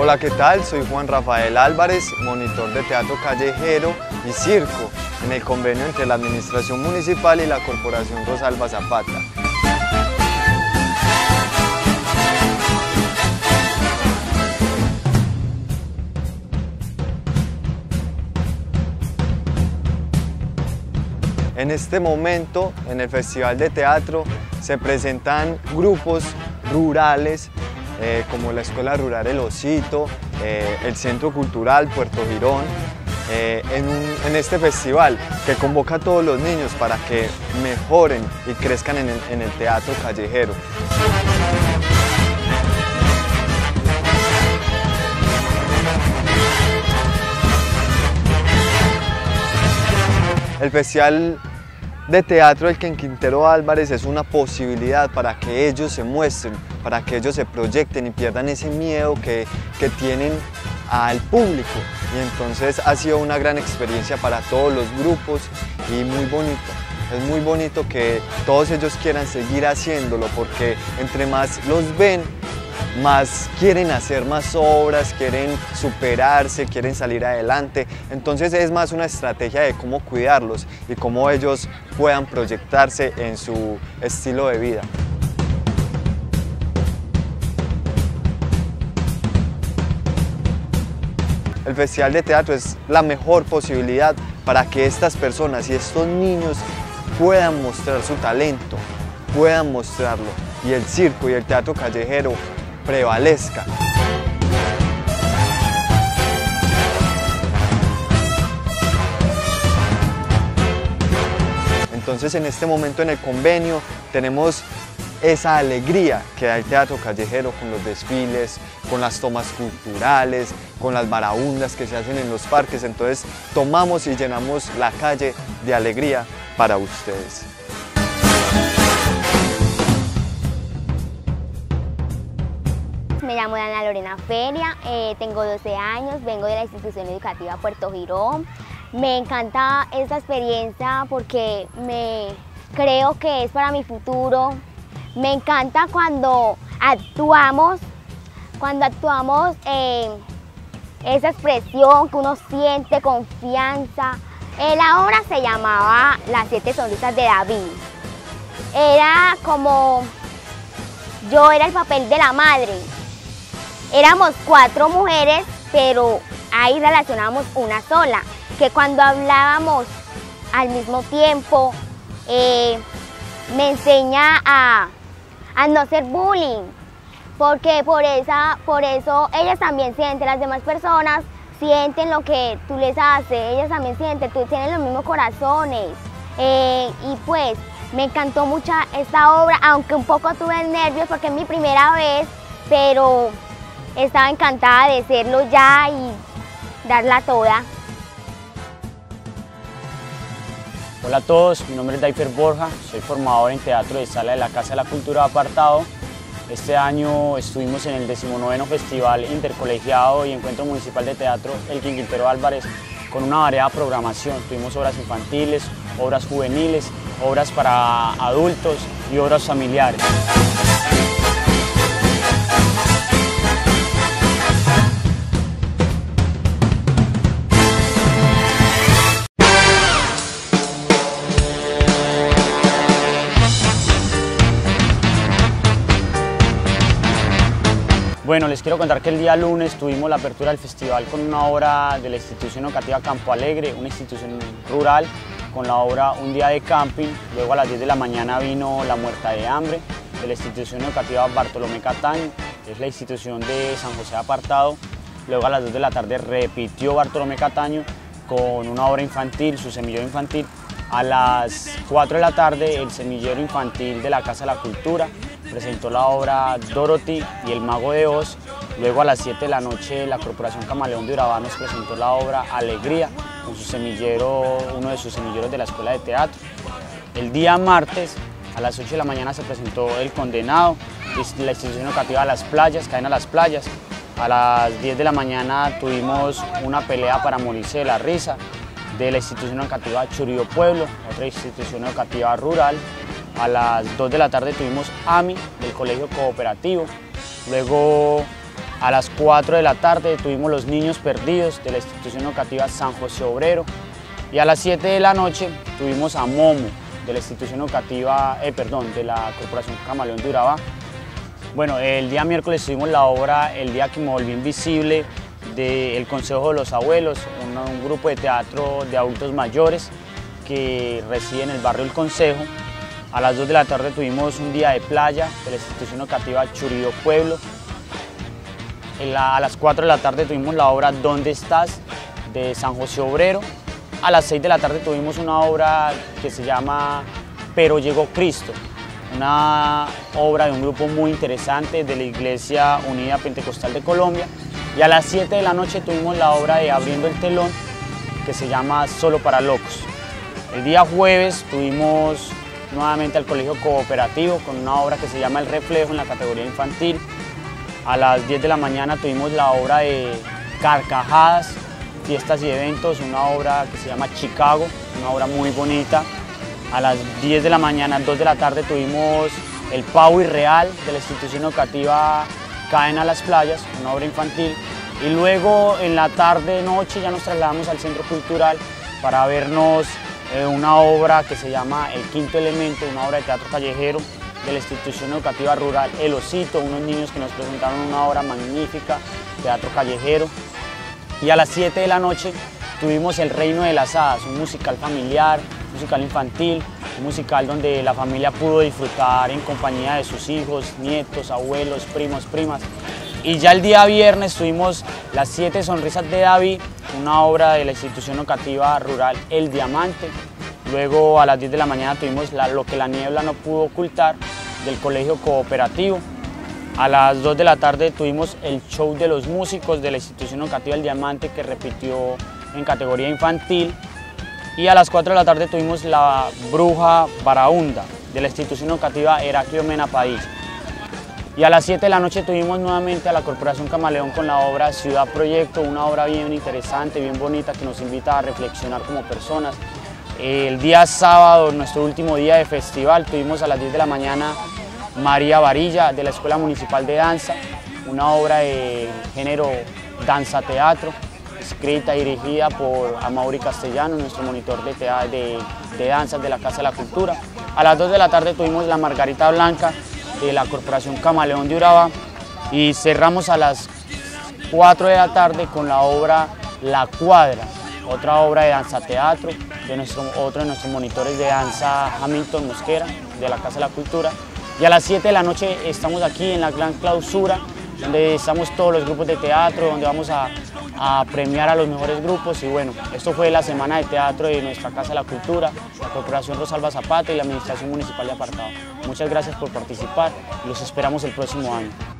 Hola, ¿qué tal? Soy Juan Rafael Álvarez, monitor de teatro callejero y circo en el convenio entre la Administración Municipal y la Corporación Rosalba Zapata. En este momento, en el Festival de Teatro, se presentan grupos rurales como la Escuela Rural El Osito, el Centro Cultural Puerto Girón, en este festival que convoca a todos los niños para que mejoren y crezcan en el teatro callejero. El Festival de Teatro del Quintero Álvarez es una posibilidad para que ellos se muestren, para que ellos se proyecten y pierdan ese miedo que tienen al público. Y entonces ha sido una gran experiencia para todos los grupos y muy bonito. Es muy bonito que todos ellos quieran seguir haciéndolo porque entre más los ven, más quieren hacer más obras, quieren superarse, quieren salir adelante. Entonces es más una estrategia de cómo cuidarlos y cómo ellos puedan proyectarse en su estilo de vida. El Festival de Teatro es la mejor posibilidad para que estas personas y estos niños puedan mostrar su talento, puedan mostrarlo y el circo y el teatro callejero prevalezca. Entonces en este momento en el convenio tenemos esa alegría que da el teatro callejero con los desfiles, con las tomas culturales, con las marabundas que se hacen en los parques. Entonces tomamos y llenamos la calle de alegría para ustedes. Me llamo Ana Lorena Feria, tengo 12 años, vengo de la institución educativa Puerto Girón. Me encanta esta experiencia porque creo que es para mi futuro. Me encanta cuando actuamos esa expresión que uno siente, confianza. La obra se llamaba Las 7 sonrisas de David. Era como, yo era el papel de la madre. Éramos 4 mujeres, pero ahí relacionábamos una sola, que cuando hablábamos al mismo tiempo me enseña a no ser bullying, porque por eso ellas también sienten, las demás personas sienten lo que tú les haces, ellas también sienten, tú tienes los mismos corazones, y pues me encantó mucho esta obra, aunque un poco tuve nervios porque es mi primera vez, pero estaba encantada de serlo ya y darla toda. Hola a todos, mi nombre es Daifer Borja, soy formador en teatro de sala de la Casa de la Cultura Apartado. Este año estuvimos en el 19º Festival Intercolegiado y Encuentro Municipal de Teatro El Quintero Álvarez con una variada programación. Tuvimos obras infantiles, obras juveniles, obras para adultos y obras familiares. Bueno, les quiero contar que el día lunes tuvimos la apertura del festival con una obra de la institución educativa Campo Alegre, una institución rural, con la obra Un día de camping. Luego a las 10 de la mañana vino La muerta de hambre, de la institución educativa Bartolomé Cataño, que es la institución de San José Apartado. Luego a las 2 de la tarde repitió Bartolomé Cataño con una obra infantil, su semillero infantil. A las 4 de la tarde el semillero infantil de la Casa de la Cultura presentó la obra Dorothy y el Mago de Oz. Luego a las 7 de la noche la Corporación Camaleón de Urabá nos presentó la obra Alegría con su semillero, uno de sus semilleros de la Escuela de Teatro. El día martes a las 8 de la mañana se presentó El Condenado, la institución educativa Las Playas, Cadena Las Playas. A las 10 de la mañana tuvimos una pelea para morirse de la risa de la institución educativa Churío Pueblo, otra institución educativa rural. A las 2 de la tarde tuvimos AMI del Colegio Cooperativo. Luego A las 4 de la tarde tuvimos Los Niños Perdidos de la institución educativa San José Obrero. Y a las 7 de la noche tuvimos a Momo de la institución educativa, de la Corporación Camaleón de Urabá. Bueno, el día miércoles tuvimos la obra El día que me volví invisible del Consejo de los Abuelos, un grupo de teatro de adultos mayores que reside en el barrio El Consejo. A las 2 de la tarde tuvimos un día de playa de la institución educativa Churío Pueblo. A las 4 de la tarde tuvimos la obra ¿Dónde estás? De San José Obrero. A las 6 de la tarde tuvimos una obra que se llama Pero llegó Cristo, una obra de un grupo muy interesante de la Iglesia Unida Pentecostal de Colombia. Y a las 7 de la noche tuvimos la obra de Abriendo el Telón, que se llama Solo para Locos. El día jueves tuvimos nuevamente al Colegio Cooperativo con una obra que se llama El Reflejo en la categoría infantil. A las 10 de la mañana tuvimos la obra de Carcajadas, Fiestas y Eventos, una obra que se llama Chicago, una obra muy bonita. A las 10 de la mañana, 2 de la tarde tuvimos El Pavo Irreal de la institución educativa Caen a las Playas, una obra infantil. Y luego en la tarde-noche ya nos trasladamos al Centro Cultural para vernos una obra que se llama El Quinto Elemento, una obra de teatro callejero de la institución educativa rural El Osito, unos niños que nos presentaron una obra magnífica, teatro callejero. Y a las 7 de la noche tuvimos El Reino de las Hadas, un musical familiar, musical infantil, un musical donde la familia pudo disfrutar en compañía de sus hijos, nietos, abuelos, primos, primas. Y ya el día viernes tuvimos Las 7 Sonrisas de David, una obra de la institución educativa rural El Diamante. Luego a las 10 de la mañana tuvimos Lo que la niebla no pudo ocultar del Colegio Cooperativo. A las 2 de la tarde tuvimos El Show de los Músicos de la institución educativa El Diamante, que repitió en categoría infantil. Y a las 4 de la tarde tuvimos La Bruja Barahunda de la institución educativa Heraclio Mena Padilla. Y a las 7 de la noche tuvimos nuevamente a la Corporación Camaleón con la obra Ciudad Proyecto, una obra bien interesante, bien bonita, que nos invita a reflexionar como personas. El día sábado, nuestro último día de festival, tuvimos a las 10 de la mañana María Varilla de la Escuela Municipal de Danza, una obra de género danza-teatro, escrita y dirigida por Amaury Castellano, nuestro monitor de danzas de la Casa de la Cultura. A las 2 de la tarde tuvimos La Margarita Blanca de la Corporación Camaleón de Urabá y cerramos a las 4 de la tarde con la obra La Cuadra, otra obra de danza-teatro de otro de nuestros monitores de danza, Hamilton Mosquera, de la Casa de la Cultura. Y a las 7 de la noche estamos aquí en la gran clausura, donde estamos todos los grupos de teatro, donde vamos a premiar a los mejores grupos. Y bueno, esto fue la semana de teatro de nuestra Casa de la Cultura, la Corporación Rosalba Zapata y la Administración Municipal de Apartado. Muchas gracias por participar y los esperamos el próximo año.